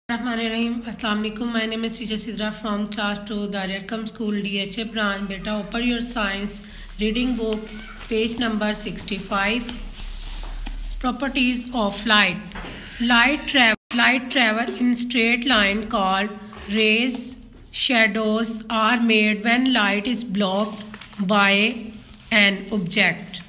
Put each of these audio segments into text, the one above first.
Assalamu alaikum. My name is teacher Sidra from class 2 Darul School DHA branch. Beta, open your science reading book, page number 65. Properties of light. Light travel in straight line called rays. Shadows are made when light is blocked by an object.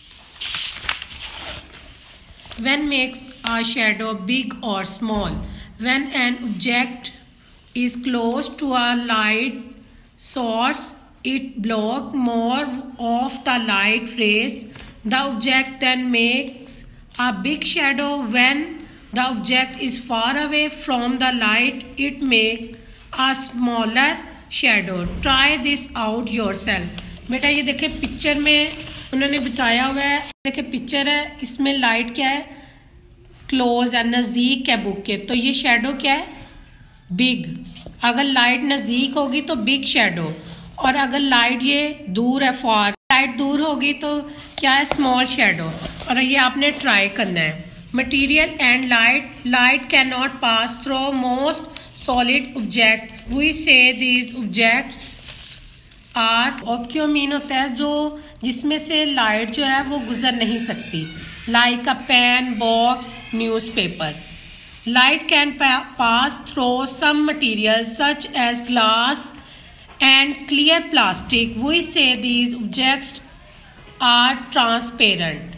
When makes a shadow big or small? When an object is close to a light source, it blocks more of the light rays. The object then makes a big shadow. When the object is far away from the light, it makes a smaller shadow. Try this out yourself. बेटा ये देखे picture में उन्होंने बताया हुआ है. देखे picture है, इसमें लाइट क्या है, क्लोज है, नज़दीक है बुक के, तो ये शेडो क्या है, बिग. अगर लाइट नज़दीक होगी तो बिग शेडो, और अगर लाइट ये दूर है, फार, लाइट दूर होगी तो क्या है, स्मॉल शेडो. और ये आपने ट्राई करना है. Material and light can not pass through most solid object. We see these objects are. और क्यों मीन होता है जो जिसमें से लाइट जो है वो गुजर नहीं सकती. Like a pen, box, newspaper. Light can pass through some materials such as glass and clear plastic. We say these objects are transparent.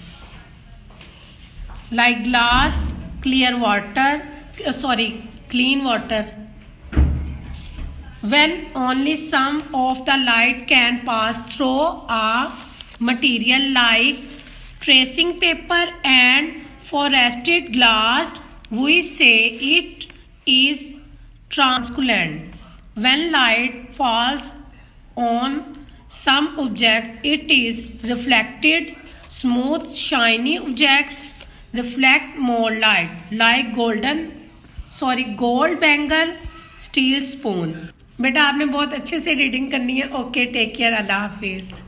Like glass, clean water. When only some of the light can pass through a material like tracing paper and frosted glass, we say it is translucent. When light falls on some object, it is reflected. Smooth, shiny objects reflect more light, like gold bangle, steel spoon. बेटा आपने बहुत अच्छे से reading करनी है. Okay, take care, अल्लाह हाफिज.